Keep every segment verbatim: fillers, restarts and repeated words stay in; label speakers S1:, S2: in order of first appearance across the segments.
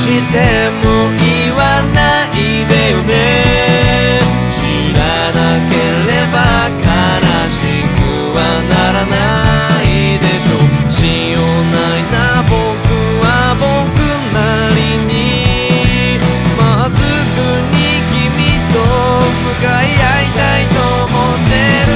S1: しても言わないでよね。知らなければ悲しくはならないでしょ。しようないな僕は僕なりにまっすぐに君と向かい合いたいと思って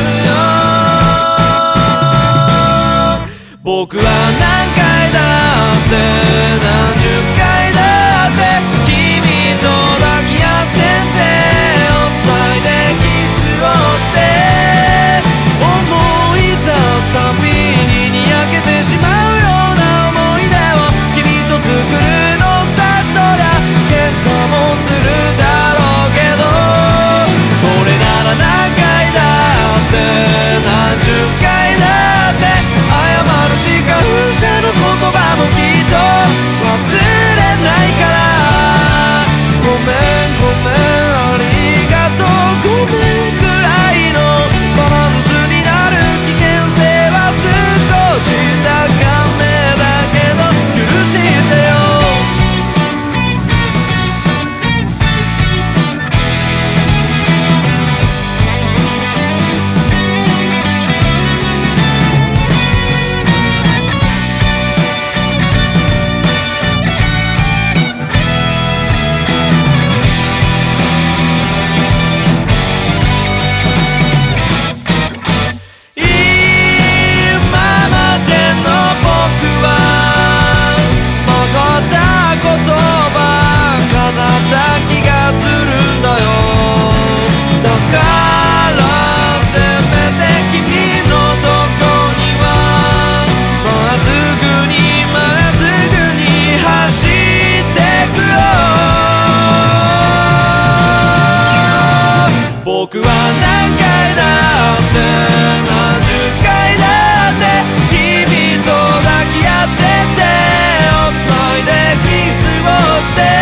S1: るよ。僕は何回だって何十回だって君と抱き合って手をつないでキスをして思い出すたびににやけてしまうような思い出を君と作るのさ。そりゃ喧嘩もするだろうけどそれなら何回だって何十回だって謝るしか不捨の言葉もきっと忘れないから。ごめんごめんありがとうごめんくらいのバランスになる危険性は少し高めだけど許してよ。僕は何回だって何十回だって君と抱き合って手をつないでキスをして